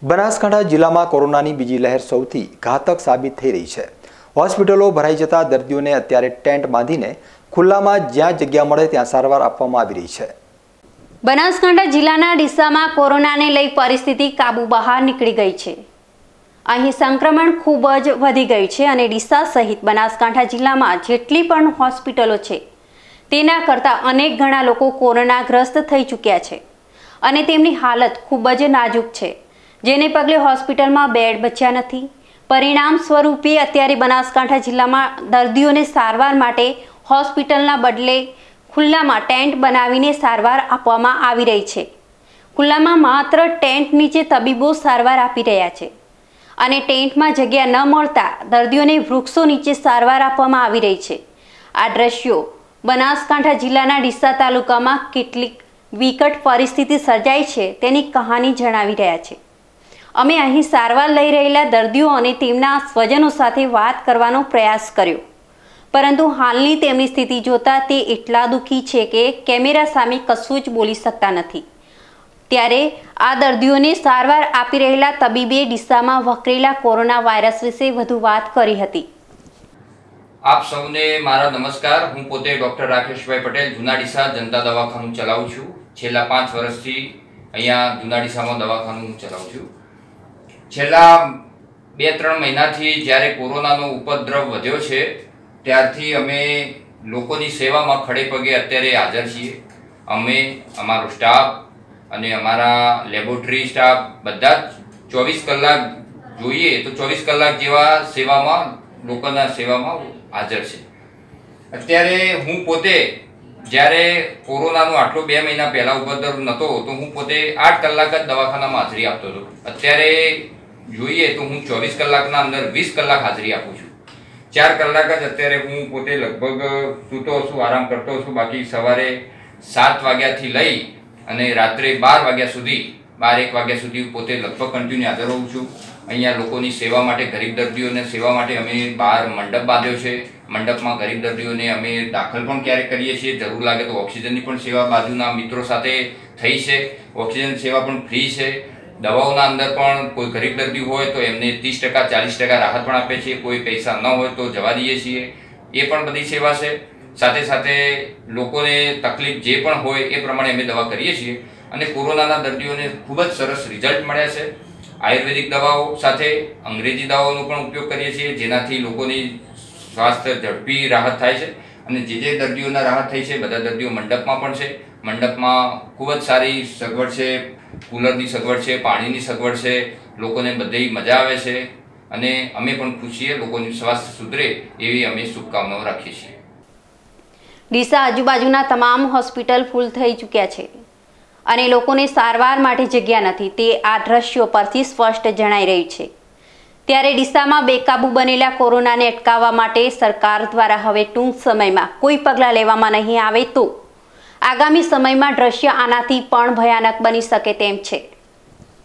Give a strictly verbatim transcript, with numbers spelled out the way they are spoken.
બનાસકાંઠા જિલ્લામાં કોરોનાની બીજી લહેર સૌથી ઘાતક સાબિત થઈ રહી છે। હોસ્પિટલો ભરાઈ જતા દર્દીઓને અત્યારે ટેન્ટ બાંધીને ખુલ્લામાં જ્યાં જગ્યા મળે ત્યાં સારવાર આપવામાં આવી રહી છે। બનાસકાંઠા જિલ્લાના ડીસામાં કોરોનાને લઈ પરિસ્થિતિ કાબુ બહાર નીકળી ગઈ છે। અહીં સંક્રમણ ખૂબ જ વધી ગયું છે અને ડીસા સહિત બનાસકાંઠા જિલ્લામાં જેટલી પણ હોસ્પિટલો છે તેના કરતાં અનેક ઘણા લોકો કોરોનાગ્રસ્ત થઈ ચૂક્યા છે અને તેમની હાલત ખૂબ જ નાજુક છે, જેને પગલે હોસ્પિટલમાં બેડ બચ્યા નથી। પરિણામ સ્વરૂપે અત્યારે બનાસકાંઠા જિલ્લામાં દર્દીઓને સારવાર માટે હોસ્પિટલના બદલે ખુલ્લામાં ટેન્ટ બનાવીને સારવાર આપવામાં આવી રહી છે। ખુલ્લામાં માત્ર ટેન્ટ નીચે તબીબો સારવાર આપી રહ્યા છે અને ટેન્ટમાં જગ્યા ન મળતા દર્દીઓને વૃક્ષો નીચે સારવાર આપવામાં આવી રહી છે। આ દ્રશ્યો બનાસકાંઠા જિલ્લાના ડીસા તાલુકામાં કેટલીક વિકટ પરિસ્થિતિ સર્જાઈ છે તેની કહાની જણાવી રહ્યા છે। અમે અહીં સારવાર લઈ રહેલા દર્દીઓ અને તેમના સ્વજનો સાથે વાત કરવાનો પ્રયાસ કર્યો, પરંતુ હાલની તેમની સ્થિતિ જોતા તે એટલા દુઃખી છે કે કેમેરા સામે કશું જ બોલી શકતા નથી। ત્યારે આ દર્દીઓને સારવાર આપી રહેલા તબીબે ડીસામાં વકરેલા કોરોના વાયરસ વિશે વધુ વાત કરી હતી। આપ સૌને મારા નમસ્કાર। હું પોતે ડોક્ટર રાકેશભાઈ પટેલ જૂના ડીસા જનતા દવાખાનું ચલાવું છું। છેલ્લા પાંચ વર્ષથી અહીંયા જૂના ડીસામાં દવાખાનું ચલાવું છું। છેલ્લા બે ત્રણ મહિનાથી જ્યારે કોરોનાનો ઉપદ્રવ વધ્યો છે ત્યારથી અમે લોકોની સેવામાં ખડે પગે અત્યારે હાજર છીએ। અમે અમારો સ્ટાફ અને અમારા લેબોરેટરી સ્ટાફ બધા જ ચોવીસ કલાક જોઈએ તો ચોવીસ કલાક જેવા સેવામાં લોકોના સેવામાં હાજર છે। અત્યારે હું પોતે જ્યારે કોરોનાનો આટલો બે મહિના પહેલા ઉપદ્રવ નહોતો તો હું પોતે આઠ કલાક જ દવાખાનામાં હાજરી આપતો હતો। અત્યારે જોઈએ તો હું ચોવીસ કલાકના અંદર વીસ કલાક હાજરી આપું છું। ચાર કલાક જ અત્યારે હું પોતે લગભગ સૂતો છું, આરામ કરતો છું। બાકી સવારે સાત વાગ્યાથી લઈ અને રાત્રે બાર વાગ્યા સુધી બાર એક વાગ્યા સુધી પોતે લગભગ કન્ટિન્યુ હાજર રહું છું। અહીંયા લોકોની સેવા માટે, ગરીબ દર્દીઓને સેવા માટે અમે બહાર મંડપ બાંધ્યો છે। મંડપમાં ગરીબ દર્દીઓને અમે દાખલ પણ ક્યારેક કરીએ છીએ। જરૂર લાગે તો ઓક્સિજનની પણ સેવા બાજુના મિત્રો સાથે થઈ છે। ઓક્સિજન સેવા પણ ફ્રી છે। દવાઓના અંદર પણ કોઈ ગરીબ દર્દી હોય તો એમને ત્રીસ ટકા ચાલીસ ટકા રાહત પણ આપે છે। કોઈ પૈસા ન હોય તો જવા દઈએ છીએ, એ પણ બધી સેવા છે। સાથે સાથે લોકોને તકલીફ જે પણ હોય એ પ્રમાણે અમે દવા કરીએ છીએ અને કોરોનાના દર્દીઓને ખૂબ જ સરસ રિઝલ્ટ મળ્યા છે। આયુર્વેદિક દવાઓ સાથે અંગ્રેજી દવાઓનો પણ ઉપયોગ કરીએ છીએ, જેનાથી લોકોની સ્વાસ્થ્ય ઝડપી રાહત થાય છે અને જે જે દર્દીઓના રાહત થઈ છે બધા દર્દીઓ મંડપમાં પણ છે। મંડપમાં ખૂબ જ સારી સગવડ છે, કુલરની સગવડ છે, પાણીની સગવડ છે, લોકોને બધી મજા આવે છે અને અમે પણ ખુશ છીએ। લોકોનું સ્વાસ્થ્ય સુધરે એવી અમે શુભકામનાઓ રાખીએ છીએ। ડીસા આજુબાજુના તમામ હોસ્પિટલ ફૂલ થઈ ચૂક્યા છે અને લોકોને સારવાર માટે જગ્યા નથી, તે આ દ્રશ્યો પરથી સ્પષ્ટ જણાઈ રહ્યું છે। ત્યારે ડીસામાં બેકાબુ બનેલા કોરોનાને અટકાવવા માટે સરકાર દ્વારા હવે ટૂંક સમયમાં કોઈ પગલાં લેવામાં નહીં આવે તો આગામી સમયમાં દ્રશ્ય આનાથી પણ ભયાનક બની શકે તેમ છે।